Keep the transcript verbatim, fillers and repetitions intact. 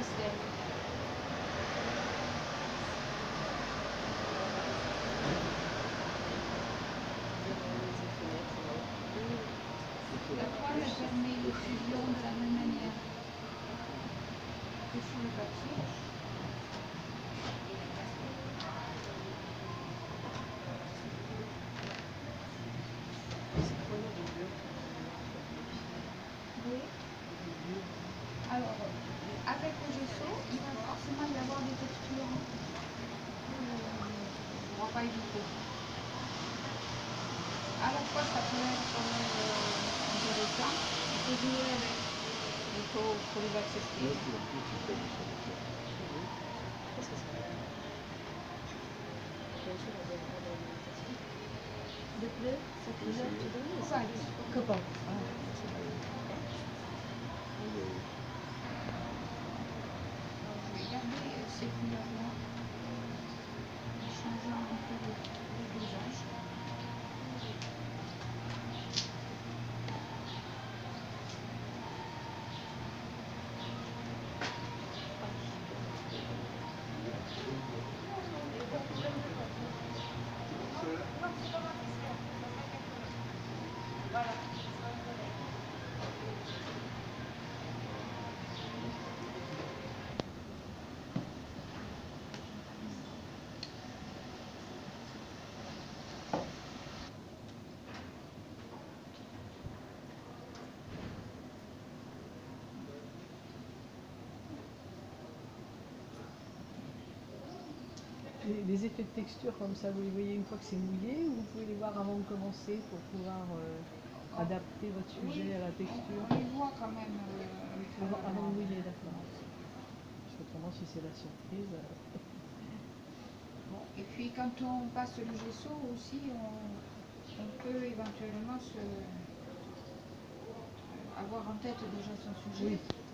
pastel. La toile elle permet l'effusion de la même manière que sur le papier. Oui. Alors, avec le gesso, il va forcément y avoir des textures. On ne va pas éviter. À la fois, ça peut être euh, intéressant, il faut jouer avec. Il faut, faut les accepter. De bleu, ça te donne tu donnes ça. Comment? Je vais garder ces couleurs-là, en changeant un peu le, le dosage. Voilà. Les, les effets de texture comme ça, vous les voyez une fois que c'est mouillé ou vous pouvez les voir avant de commencer pour pouvoir euh, adapter votre sujet Oui, à la texture? on les voit quand même euh, Avant, avant de mouiller, d'accord. Parce qu'autrement, si c'est la surprise... Euh... Bon, et puis quand on passe le gesso aussi, on, on peut éventuellement se, avoir en tête déjà son sujet. Oui.